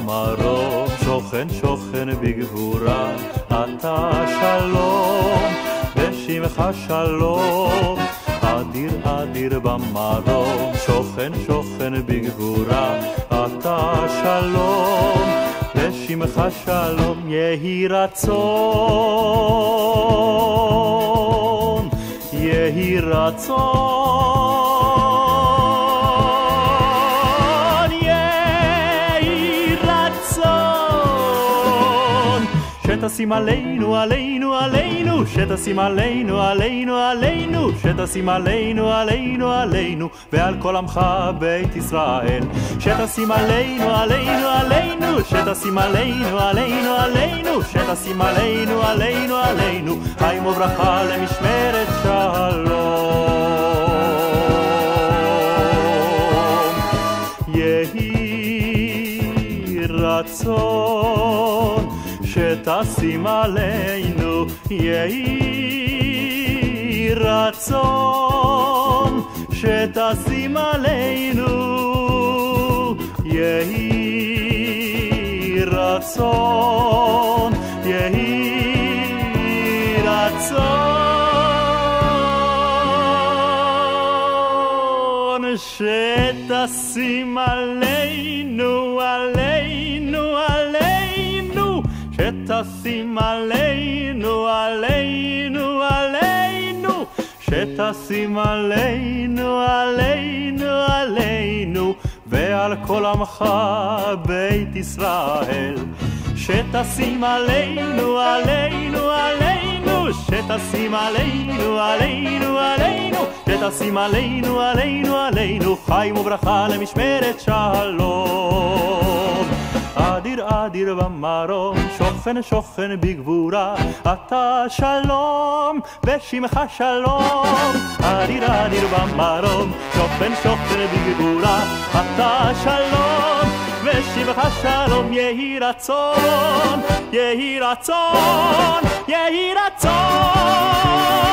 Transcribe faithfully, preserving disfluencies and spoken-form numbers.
במרום, שוכן שוכן בגבורה, אתה שלום, בשמך שלום. אדיר אדיר במרום, שוכן שוכן בגבורה, אתה שלום, בשמך שלום. יהי רצון, יהי רצון, יהי רצון, שתשים עלינו עלינו עלינו, שתשים עלינו עלינו עלינו, שתשים עלינו עלינו עלינו ועל כל עמך בית ישראל, שתשים עלינו עלינו עלינו, שתשים עלינו עלינו עלינו, שתשים עלינו עלינו עלינו חיים וברכה למשמרת שלום. יהי רצון שתשים עלינו, יהי רצון שתשים עלינו, יהי רצון, יהי רצון שתשים עלינו עלינו עלינו, שתשים עלינו עלינו עלינו, שתשים עלינו עלינו עלינו ועל כל עמך בית ישראל, שתשים עלינו עלינו עלינו, שתשים עלינו עלינו עלינו, שתשים עלינו עלינו עלינו חיים וברכה למשמרת שלום. אדיר אדיר במרום, שוכן שוכן בגבורה, אתה שלום, בשמך שלום. אדיר אדיר במרום, שוכן שוכן בגבורה, אתה שלום, בשמך שלום. יהי רצון, יהי רצון, יהי רצון.